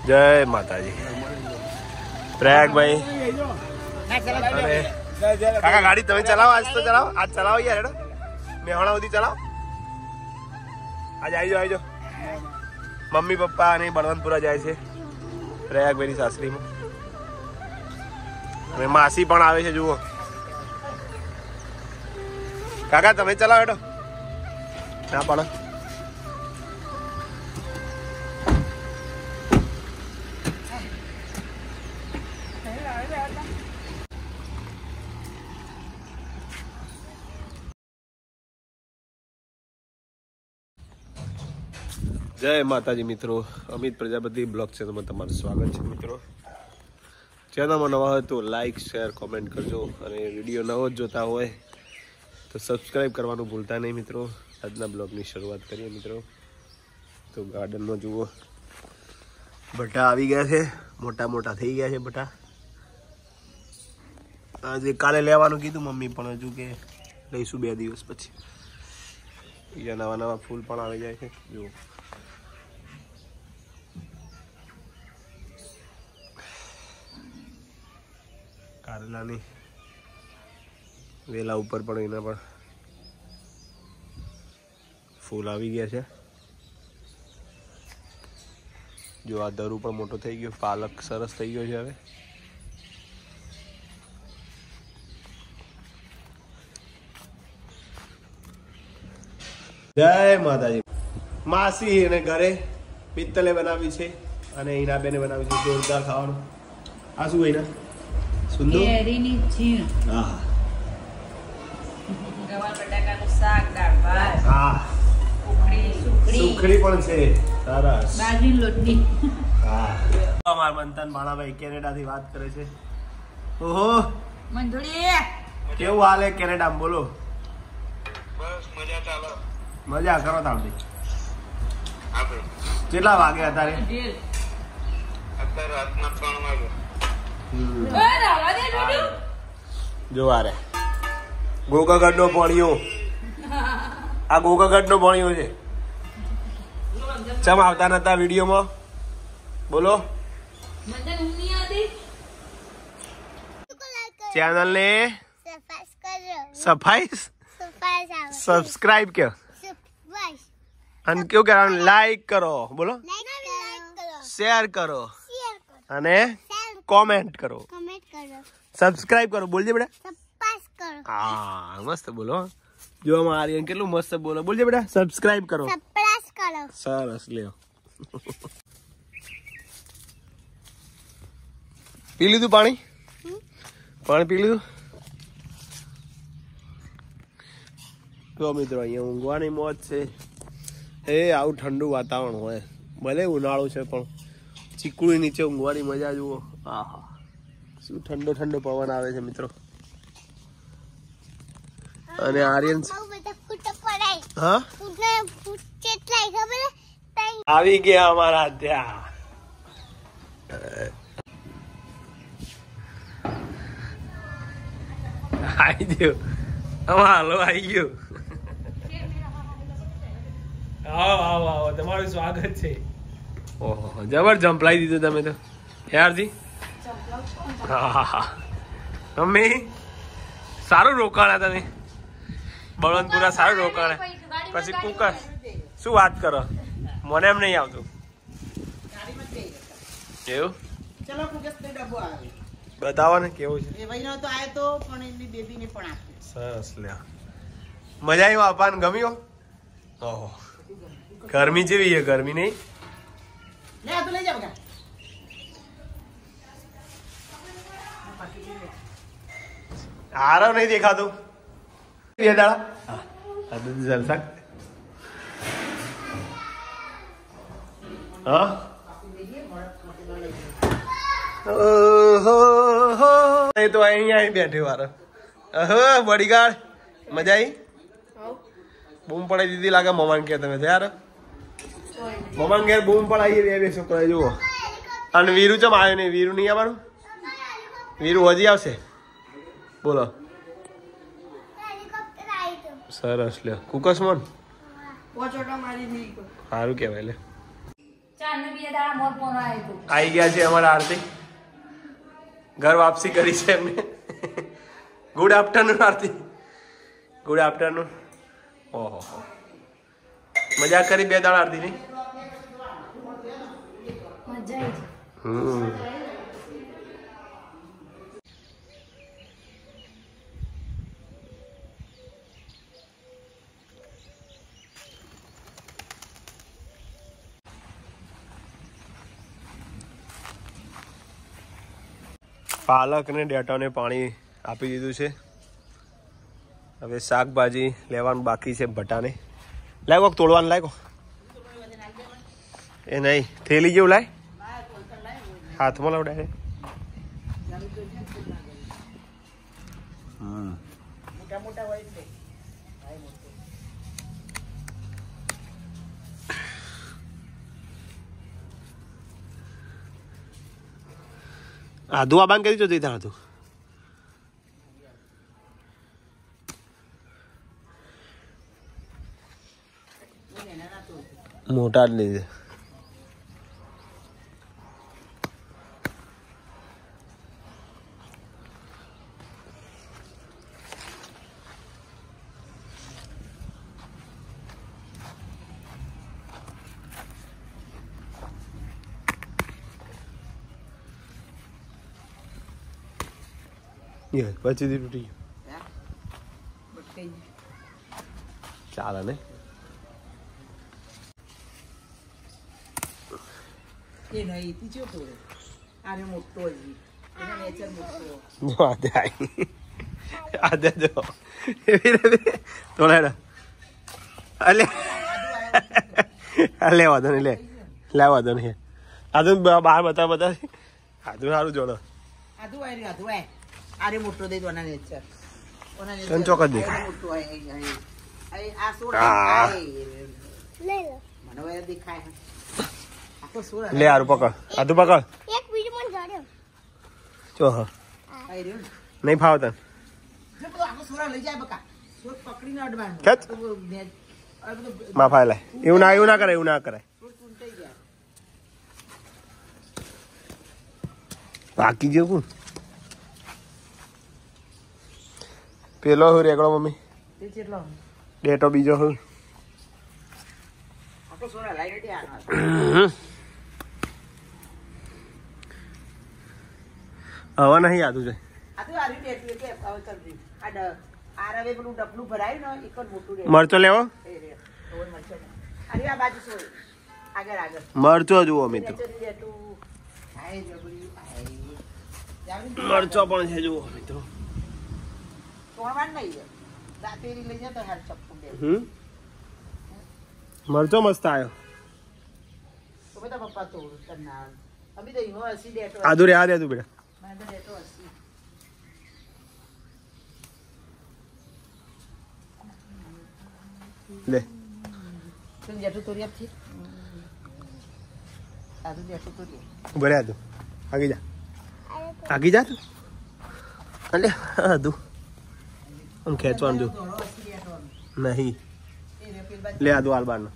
જય માતાજી. પ્રયાગ ભાઈ કાકા ગાડી તમે ચલાવો, આજ તો ચલાવો, આજ ચલાવો યાર. હેડો મેહોણા સુધી ચલાવો. આજ આવી જાઓ. મમ્મી પપ્પા અને બળવંતપુરા જાય છે પ્રયાગભાઈની સાસરીમાં. અને માસી પણ આવે છે. જુઓ કાકા તમે ચલાવો. હેડો ના પડો. જય માતાજી મિત્રો, અમિત પ્રજાપતિ બ્લોગ ચેનલમાં તમારું સ્વાગત છે મિત્રો. ચેનલમાં નવા હોય તો લાઈક શેર કોમેન્ટ કરજો, અને વિડીયો નવો જ જોતા હોય તો સબસ્ક્રાઈબ કરવાનું ભૂલતા નહીં મિત્રો. આજના બ્લોગની શરૂઆત કરીએ મિત્રો. તો ગાર્ડનમાં જુઓ બટા આવી ગયા છે, મોટા થઈ ગયા છે બટા. આજે કાલે લેવાનું કીધું મમ્મી, પણ હજુ કે લઈશું 2 દિવસ પછી. બીજા નવા ફૂલ પણ આવી જાય છે. જુઓ કારેલાની વેલા ઉપર પણ એના પણ ફૂલ આવી ગયા છે. જો આ દરું પણ મોટો થઈ ગયો, પાલક સરસ થઈ ગયો છે. હવે જય માતાજી. માસી એને ઘરે પિત્તલે બનાવી છે, અને એના બેને બનાવી છે જોરદાર ખાવાનું. આ શું એના સુંદર કેરીની છીણ. હા ગવાર બટાકાનું શાક, દાળ ભાત, હા સુખડી પણ છે સરસ. બાજરી લોટની. હા અમાર મંતન ભાણાભાઈ કેનેડા થી વાત કરે છે. ઓહો મંજુડી કેવું હાલે કેનેડામાં? બોલો. બસ મજા ચાલે. મજા કરો તાવડી. કેટલા વાગે અત્યારે? અત્યારે રાતના 3 વાગે. જો આરે ગોગાગઢ નો પાણીઓ, આ ગોગાગઢ નો પાણીઓ છે. ચમ આવતા નતા વિડીયોમાં? બોલો. ચેનલ ને સબસ્ક્રાઇબ કે અને કેવું કરવાનું? લાઈક કરો. બોલો. શેર કરો અને કોમેન્ટ કરો. સબસ્ક્રાઇબ કરો. બોલજે બેટા. હા મસ્ત બોલો. જો આર્યન કેટલું મસ્ત બોલો. બોલજે બેટા. સબસ્ક્રાઇબ કરો. સરસ લ્યો. પી લીધું પાણી? પાણી પી લીધું? જો મિત્રો અહીંયા ઊંઘવાની મોજ છે. આવું ઠંડુ વાતાવરણ હોય, ભલે ઉનાળો છે પણ ચીકુડી નીચે ઊંઘવાની મજા જુઓ. આહા શું ઠંડો પવન આવે છે મિત્રો. અને આર્યન હા આવી ગયા અમારા ત્યાં. આવી ગયો હાલો, આવી ગયો. આવો તમારું સ્વાગત છે. ઓહો જબર જંપલાઈ દીધું તમે તો યારજી. હા મમ્મી સારું રોકાણા તમે. બળવંતપુરા સારું રોકાણા. પછી કુકર શું વાત કરો? મને એમ નહીં આવતું એવું. બતાવો ને કેવું છે. સરસ લ્યા. મજા આવી આપવાનું? ગમ્યો? ઓહો ગરમી જેવી છે. ગરમી નહીં? આરામ નહીં દેખાતો. જલસા. હા એ તો અહીંયા બેઠે વારો. બોડીગાર્ડ મજા આવી? બૂમ પડાઈ દીધી લાગે મમાન કે તમે યાર. મમાન ઘેર બૂમ પડાવી 2 છોકરા જુઓ. અને વીરુ ચમ આવ્યો નહીં? વીરુ નહીં આવવાનું? વીરુ હજી આવશે. બોલો. સરસ લ્યો. કુકસ મોન સારું કેવાય. લે આવી ગયા છે અમારા આરતી, ઘર વાપસી કરી છે એમને. Good afternoon Aarti, good afternoon. ઓહો, મજા કરી 2 દાડા આરતી ની. પાલક ને ડેટાને પાણી આપી દીધું છે. હવે શાકભાજી લેવાનું બાકી છે. ભટાને લાગો તોડવાનું લાગો એ નહીં થેલી જેવું લાય, હાથમાં લાવ ડાયરેક્ટ. આધુ આબાન કરી જતી ત્યાં હતું. મોટા જ લીધે પછી તૂટી ગયું. ચાલે ને લેવા દો ને લેવા દો ને આધુ બહાર બતા બધા આધુ સારું જોડો આરે મોટો દે દોના નેચર તન ચોકત દેખાય મોટો આ સોડા લે લે મને વે દેખાય આ તો સોડા લે આરું પકડ આધુ પકડ એક બીજો મને જાડ્યો ચો હા આઈ રહ્યો નહીં ફાવ તન જો તો આ સોડા લઈ જાય બકા સોડ પકડીને અડવાનું ખેચ માં ફાય લે એવું ના કરાય એવું ના કરાય બાકી જેવું પેલો હું રેગડો મમ્મી તે કેટલો ડેટો બીજો હું આ તો સોડા લાઈ દે આ હવે નહીં યાદ છે આ તો આરી બેઠી કે હવે ચાલ દી આ આરવે પેલું ડબલું ભરાયું ને એક જ મોટું રે મરચો લેવો એ રે ઓય મરચો અરે આ બાજુ સોય આગળ આગળ મરચો જુઓ મિત્રો આય જબરી આય મરચો પણ છે જુઓ મિત્રો તોડવાનું નહીં દાંતેરી લઈ જાય તો હાલ ચપ્પુ દે મરચો મસ્ત આવ્યો તો બધા પપ્પા તોડ તના અભી તો ઈનો હસી દેતો આદુ રે આ દે તું બેટા મને તો દેતો હસી લે તું જેટલું તોડી આપથી આદુ જેટલું તોડી ઉભરે આદુ આગી જા તું અલે આદુ આમ ખેંચવાનું જો નહીં લે આદુ આલબાનો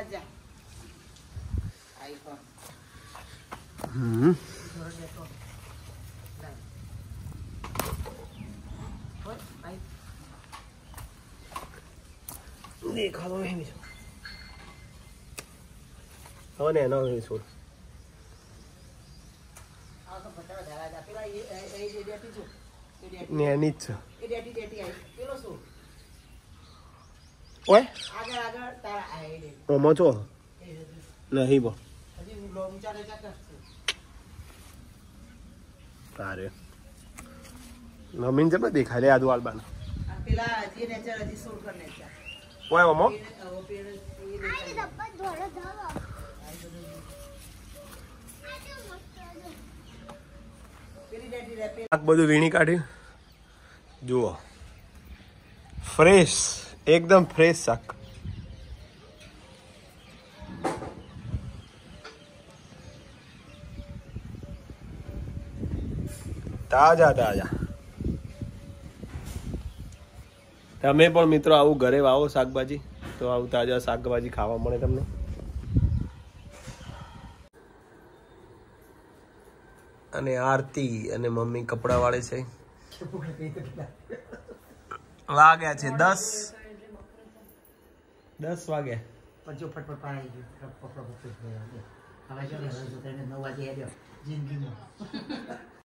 દેખાડો એમ છો હવે ને એનો છોડ ને એની જ છે ઓય ઓમો છો નહીં બો તારે નમીન જબ દેખાય રે આદુ આલબાન ઓય ઓમો શાક બધું વીણી કાઢી જુઓ ફ્રેશ એકદમ ફ્રેશ શાક તાજા તાજા તમે પણ મિત્રો આવું ઘરે વાવો શાકભાજી તો આવું તાજા શાકભાજી ખાવા મળે તમને અને આરતી અને મમ્મી કપડા વાળે છે. વાગ્યા છે 10 વાગ્યા. પણ જો ફટફટ પાણી ગયું હવે જો 9 વાગે આવ્યો જિંદગીમાં